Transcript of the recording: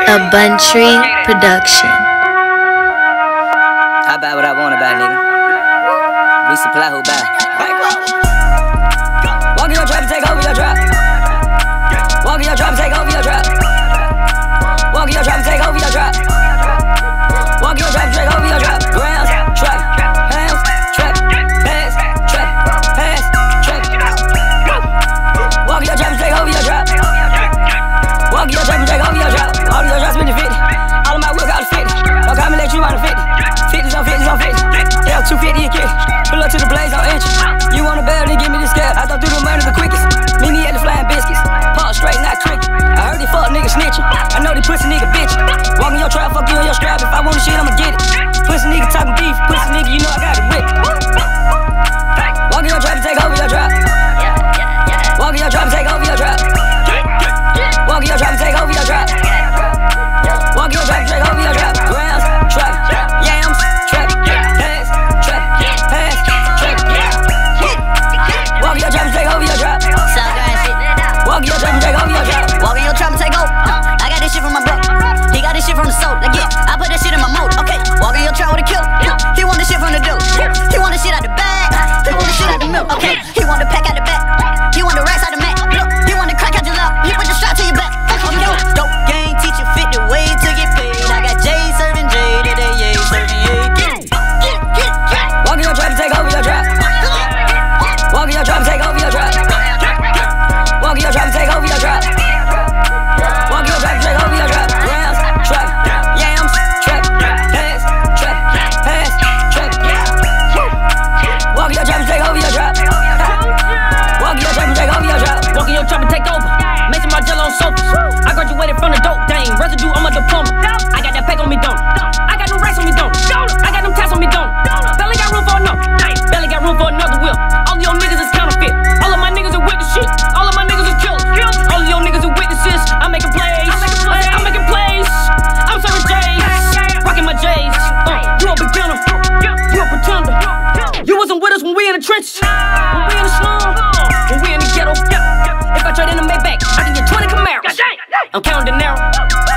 A Buntree production. I buy what I wanna buy, nigga. We supply who buy. Walk in your trap and take over your trap. Walk in your trap and take over your trap. Walk in your trap and take over your trap. Walk in your trap and take over your trap. Grams, trap, hams, trap, pass, trap, pass, trap. Walk in your trap and take over your trap. Walk in your trap and take over your trap. All of your traps been 50. All of my work out is 50. Don't call me let you out of 50. 50s on 50s on 50. Yeah, 250 and kid. Pull up to the blaze on inch. You want a barrel, then give me this scale. I thought through the money the quickest. Meet me at the Flying Biscuits. Park straight, not cricket. I heard they fuck niggas snitching. I know they pussy nigga bitchin'. Walk in your trap, fuck you on your strap. If I want the shit, I'ma get it. Pussy nigga talking beef. Pussy nigga, you know I got it whip. Walk in your trap and take over your trap. Walk in your trap and take over your trap. Walk in your trap and take over your trap. Walk in your trap and take over your trap. Grams, trap, yams, trap, pass, trap, pass, trap. Walk in your trap and take over your trap. Walk in your trap and take over your trap. Walk in your trap and take over. I got this shit from my bro. He got this shit from the soul. Like yeah, I put that shit in my motor. Okay, walk in your trap with a killer. He want this shit from the dude. He want the shit out the bag. He want the shit out the milk. Okay, he want the pack out the back. He want the racks out the mat. He want the crack out your lap. He put the strap to your back. Dope gang teach you 50 ways to get paid. I got Jay serving Jay today, yeah, serving yeah. Walk in your trap and take over your trap. Walk in your trap and take over your trap. Walk in your trap and take over your trap. Walk in your trap and take over your trap. Grams, trap, yams, trap, pass, trap, pass, trap. Walk in your trap and take over your trap. Walk in your trap and take over your trap. Walk in your trap and take over. Mason Margello on sofas. I graduated from the dope dang. Residue on my diploma. I got that pack on me, don't. I got no racks on me, don't. I got them tats on me, don't. Barely got room for another. Barely got room for another wheel. All of your niggas is counterfeit. All of my niggas are with the shit. All of my niggas is killers. All of your niggas are witnesses. I'm making plays. I'm making plays. I'm serving J's. Rocking my J's. You a beginner. You a pretender. You wasn't with us when we in the trenches. When we in the slum. When we in the ghetto. If I trade in the Maybach, I can get 20 Camaros. I'm counting dinero.